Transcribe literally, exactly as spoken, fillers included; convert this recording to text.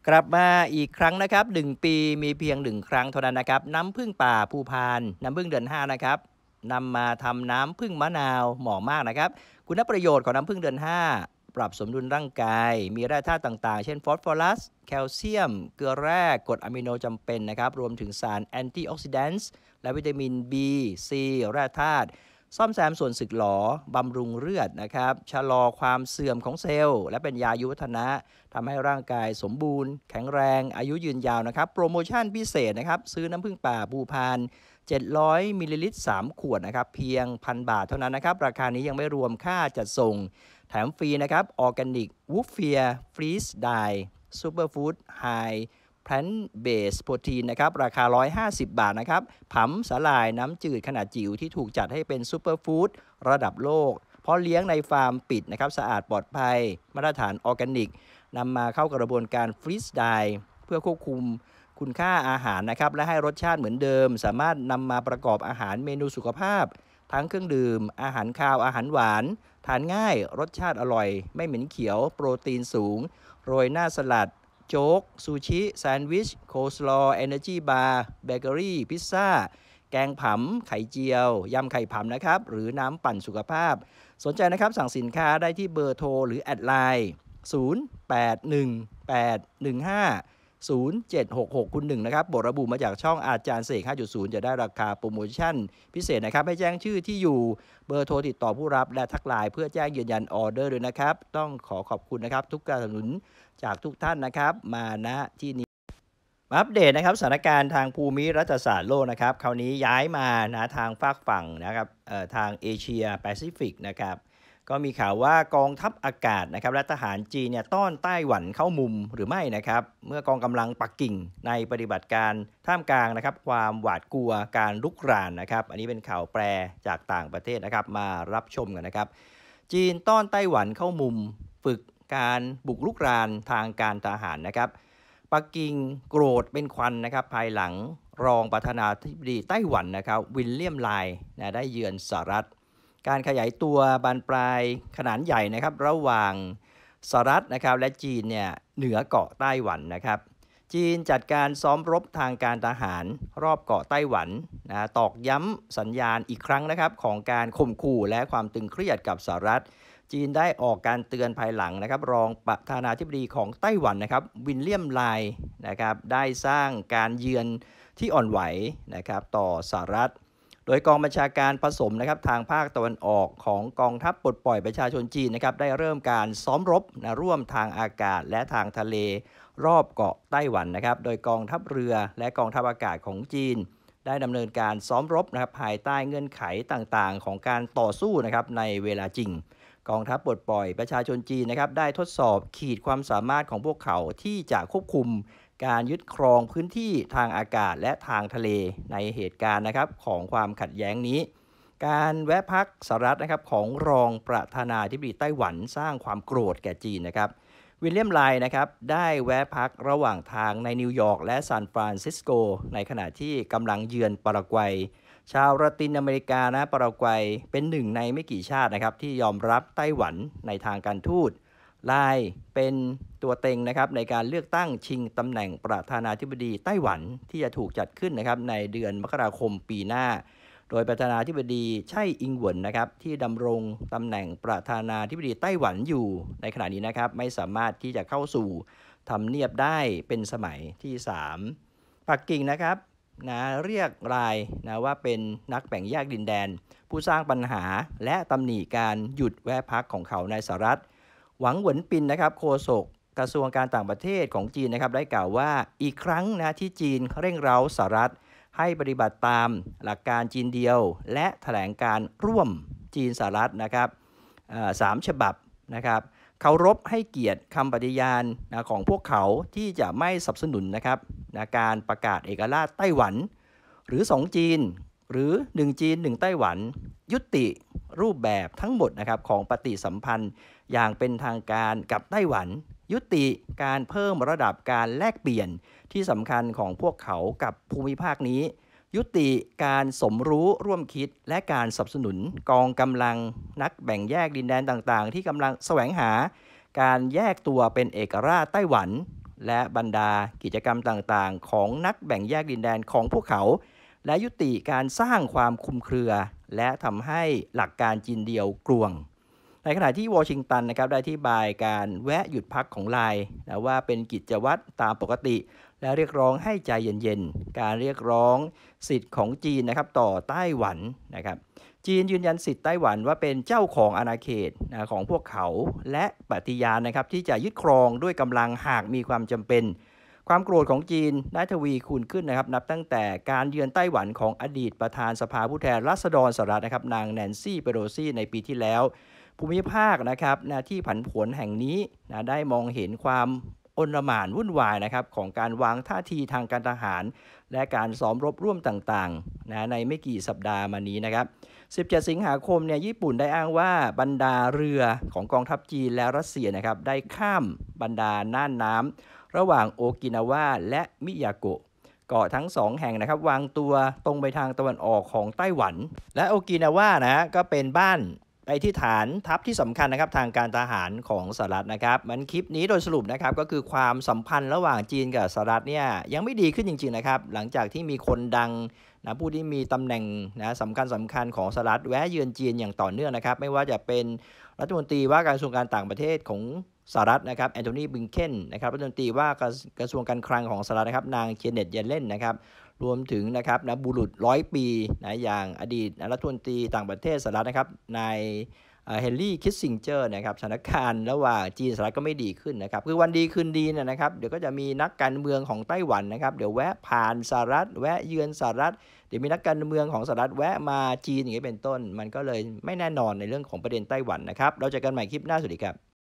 กลับมาอีกครั้งนะครับหนึ่งปีมีเพียงหนึ่งครั้งเท่านั้นนะครับน้ำผึ้งป่าภูพานน้ำผึ้งเดือนห้านะครับนำมาทำน้ำผึ้งมะนาวเหมาะมากนะครับคุณประโยชน์ของน้ำผึ้งเดือนห้าปรับสมดุลร่างกายมีแร่ธาตุต่างๆเช่นฟอสฟอรัสแคลเซียมเกลือแร่กรดอะมิโนจำเป็นนะครับรวมถึงสารแอนตี้ออกซิแดนต์และวิตามิน B C แร่ธาตุซ่อมแซมส่วนสึกหรอบำรุงเลือดนะครับชะลอความเสื่อมของเซลล์และเป็นยายุวัฒนะทำให้ร่างกายสมบูรณ์แข็งแรงอายุยืนยาวนะครับโปรโมชั่นพิเศษนะครับซื้อน้ำผึ้งป่าภูพานเจ็ดร้อยมิลลิลิตรสามขวดนะครับเพียง หนึ่งพัน บาทเท่านั้นนะครับราคานี้ยังไม่รวมค่าจัดส่งแถมฟรีนะครับออร์แกนิกวูฟเฟียฟรีสไดซูเปอร์ฟู้ดไฮแพลนเบสโปรตีนนะครับราคาหนึ่งร้อยห้าสิบบาทนะครับผำสาหร่ายน้ำจืดขนาดจิ๋วที่ถูกจัดให้เป็นซูเปอร์ฟู้ดระดับโลกเพราะเลี้ยงในฟาร์มปิดนะครับสะอาดปลอดภัยมาตรฐานออร์แกนิกนำมาเข้ากระบวนการฟรีสไดเพื่อควบคุมคุณค่าอาหารนะครับและให้รสชาติเหมือนเดิมสามารถนำมาประกอบอาหารเมนูสุขภาพทั้งเครื่องดื่มอาหารคาวอาหารหวานทานง่ายรสชาติอร่อยไม่เหม็นเขียวโปรตีนสูงโรยหน้าสลัดโจ๊กซูชิแซนด์วิชโคสลอเอเนอร์จีบาร์เบเกอรี่พิซซ่าแกงผำไข่เจียวยำไข่ผำนะครับหรือน้ำปั่นสุขภาพสนใจนะครับสั่งสินค้าได้ที่เบอร์โทรหรือแอดไลน์ศูนย์ แปด หนึ่ง แปด หนึ่ง ห้า ศูนย์ เจ็ด หก หก คุณหนึ่งนะครับบทระบุมาจากช่องอาจารย์เสก ห้าจุดศูนย์ จะได้ราคาโปรโมชั่นพิเศษนะครับให้แจ้งชื่อที่อยู่เบอร์โทรติดต่อผู้รับและทักไลน์เพื่อแจ้งยืนยันออเดอร์ด้วยนะครับต้องขอขอบคุณนะครับทุกการสนับสนุนจากทุกท่านนะครับมาณที่นี้มาอัปเดตนะครับสถานการณ์ทางภูมิรัฐศาสตร์โลกนะครับคราวนี้ย้ายมานะทางฝากฝั่งนะครับทางเอเชียแปซิฟิกนะครับก็มีข่าวว่ากองทัพอากาศนะครับและทหารจีนเนี่ยต้อนไต้หวันเข้ามุมหรือไม่นะครับเมื่อกองกำลังปักกิ่งในปฏิบัติการท่ามกลางนะครับความหวาดกลัวการลุกรานนะครับอันนี้เป็นข่าวแปลจากต่างประเทศนะครับมารับชมกันนะครับจีนต้อนไต้หวันเข้ามุมฝึกการบุกรุกรานทางการทหารนะครับปักกิ่งโกรธเป็นควันนะครับภายหลังรองประธานาธิบดีไต้หวันนะครับวิลเลียมไลน์นะได้เยือนสหรัฐการขยายตัวบานปลายขนาดใหญ่นะครับระหว่างสหรัฐนะครับและจีนเนี่ยเหนือเกาะไต้หวันนะครับจีนจัดการซ้อมรบทางการทหารรอบเกาะไต้หวันนะตอกย้ำสัญญาณอีกครั้งนะครับของการข่มขู่และความตึงเครียดกับสหรัฐจีนได้ออกการเตือนภายหลังนะครับรองประธานาธิบดีของไต้หวันนะครับวิลเลียมไลน์นะครับได้สร้างการเยือนที่อ่อนไหวนะครับต่อสหรัฐโดยกองบัญชาการผสมนะครับทางภาคตะวันออกของกองทัพปลดปล่อยประชาชนจีนนะครับได้เริ่มการซ้อมรบนะร่วมทางอากาศและทางทะเลรอบเกาะไต้หวันนะครับโดยกองทัพเรือและกองทัพอากาศของจีนได้ดำเนินการซ้อมรบนะครับภายใต้เงื่อนไขต่างๆของการต่อสู้นะครับในเวลาจริงกองทัพปลดปล่อยประชาชนจีนนะครับได้ทดสอบขีดความสามารถของพวกเขาที่จะควบคุมการยึดครองพื้นที่ทางอากาศและทางทะเลในเหตุการณ์นะครับของความขัดแย้งนี้การแวะพักสหรัฐนะครับของรองประธานาธิบดีไต้หวันสร้างความโกรธแก่จีนนะครับวิลเลียมไลน์นะครับได้แวะพักระหว่างทางในนิวยอร์กและซานฟรานซิสโกในขณะที่กำลังเยือนปารากวัยชาวละตินอเมริกานะปารากวัยเป็นหนึ่งในไม่กี่ชาตินะครับที่ยอมรับไต้หวันในทางการทูตไลน์เป็นตัวเต็งนะครับในการเลือกตั้งชิงตำแหน่งประธานาธิบดีไต้หวันที่จะถูกจัดขึ้นนะครับในเดือนมกราคมปีหน้าโดยประธานาธิบดีไช่อิงเหวินนะครับที่ดำรงตำแหน่งประธานาธิบดีไต้หวันอยู่ในขณะนี้นะครับไม่สามารถที่จะเข้าสู่ทำเนียบได้เป็นสมัยที่สามปักกิ่งนะครับนะเรียกรายนะว่าเป็นนักแบ่งแยกดินแดนผู้สร้างปัญหาและตำหนิการหยุดแวะพักของเขาในสหรัฐหวังเหวินปินนะครับโฆษกกระทรวงการต่างประเทศของจีนนะครับได้กล่าวว่าอีกครั้งนะที่จีนเร่งเร้าสหรัฐให้ปฏิบัติตามหลักการจีนเดียวและแถลงการร่วมจีนสหรัฐนะครับสามฉบับนะครับเคารพให้เกียรติคำปฏิญาณนะของพวกเขาที่จะไม่สนับสนุนนะครับนะการประกาศเอกราชไต้หวันหรือสองจีนหรือหนึ่งจีนหนึ่งไต้หวันยุติรูปแบบทั้งหมดนะครับของปฏิสัมพันธ์อย่างเป็นทางการกับไต้หวันยุติการเพิ่มระดับการแลกเปลี่ยนที่สำคัญของพวกเขากับภูมิภาคนี้ยุติการสมรู้ร่วมคิดและการสนับสนุนกองกำลังนักแบ่งแยกดินแดนต่างๆที่กำลังแสวงหาการแยกตัวเป็นเอกราชไต้หวันและบรรดากิจกรรมต่างๆของนักแบ่งแยกดินแดนของพวกเขาและยุติการสร้างความคลุมเครือและทำให้หลักการจีนเดียวกลวงในขณะที่วอชิงตันนะครับได้อธิบายการแวะหยุดพักของไลน์นะว่าเป็นกิจวัตรตามปกติและเรียกร้องให้ใจเย็นๆการเรียกร้องสิทธิ์ของจีนนะครับต่อไต้หวันนะครับจีนยืนยันสิทธิ์ไต้หวันว่าเป็นเจ้าของอาณาเขตนะของพวกเขาและปฏิญาณนะครับที่จะยึดครองด้วยกำลังหากมีความจำเป็นความโกรธของจีนได้ทวีคูณขึ้นนะครับนับตั้งแต่การเยือนไต้หวันของอดีตประธานสภาผู้แทนราษฎรสหรัฐนะครับนางแนนซี่เปโลซี่ในปีที่แล้วภูมิภาคนะครับนะที่ผันผวนแห่งนี้นะได้มองเห็นความอนลหม่านวุ่นวายนะครับของการวางท่าทีทางการทหารและการซ้อมรบร่วมต่างๆนะในไม่กี่สัปดาห์มานี้นะครับสิบเจ็ดสิงหาคมเนี่ยญี่ปุ่นได้อ้างว่าบรรดาเรือของกองทัพจีนและรัสเซียนะครับได้ข้ามบรรดาน่านน้ำระหว่างโอกินาวาและมิยาโกะเกาะทั้งสองแห่งนะครับวางตัวตรงไปทางตะวันออกของไต้หวันและโอกินาวานะก็เป็นบ้านไปที่ฐานทัพที่สำคัญนะครับทางการทหารของสหรัฐนะครับมันคลิปนี้โดยสรุปนะครับก็คือความสัมพันธ์ระหว่างจีนกับสหรัฐเนี่ยยังไม่ดีขึ้นจริงๆนะครับหลังจากที่มีคนดังนะผู้ที่มีตำแหน่งนะสำคัญสำคัญของสหรัฐแวะเยือนจีนอย่างต่อเนื่องนะครับไม่ว่าจะเป็นรัฐมนตรีว่าการกระทรวงการต่างประเทศของสหรัฐนะครับแอนโทนีบลิงเคนนะครับรัฐมนตรีว่ากระทรวงการคลังของสหรัฐนะครับนางเจเน็ตเยเลนนะครับรวมถึงนะครับนะบุรุษร้อยปีนะอย่างอดีตรัฐมนตรีต่างประเทศสหรัฐนะครับนายเฮนรี่คิสซิงเจอร์นะครับสถานการณ์ระหว่างจีนสหรัฐก็ไม่ดีขึ้นนะครับคือวันดีคืนดีนะครับเดี๋ยวก็จะมีนักการเมืองของไต้หวันนะครับเดี๋ยวแวะผ่านสหรัฐแวะเยือนสหรัฐเดี๋ยวมีนักการเมืองของสหรัฐแวะมาจีนอย่างนี้เป็นต้นมันก็เลยไม่แน่นอนในเรื่องของประเด็นไต้หวันนะครับเราเจอกันใหม่คลิปหน้าสวัสดีครับ